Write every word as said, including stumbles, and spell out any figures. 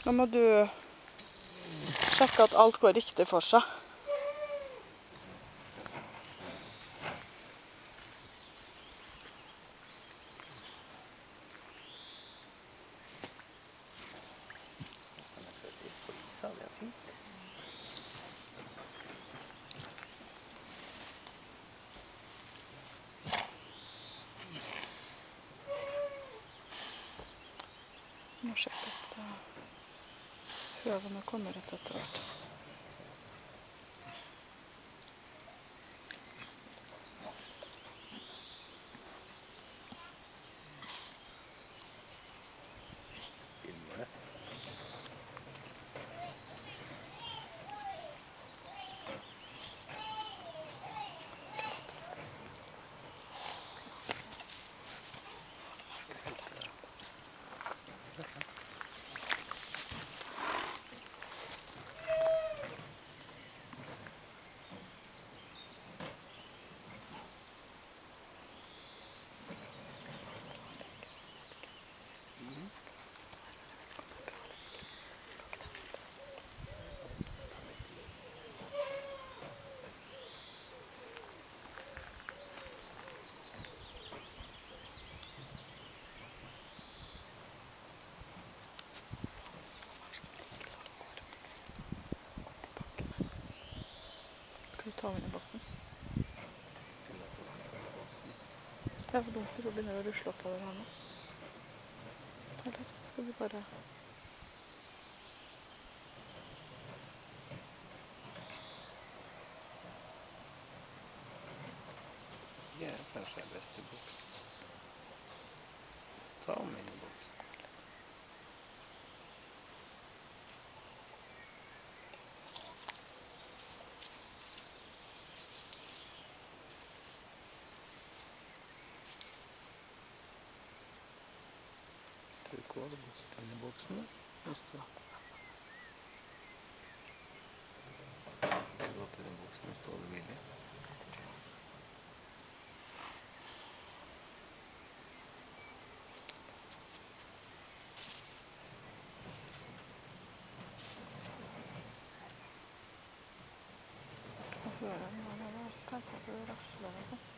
Nå må du sjekke at alt går riktig for seg. Må sjekke at høvene kommer rett etter hvert. Skal vi ta den i boksen? Det er for dumt hvis det begynner å rusle oppover her nå. Eller skal vi bare... Ja, kanskje er best i boksen. Ta med inn i boksen. Trykk over inn i boksen. Hvis du gå til den boksen og stå det vilje. Og hører den når det var kanskje for å rasle og sånn.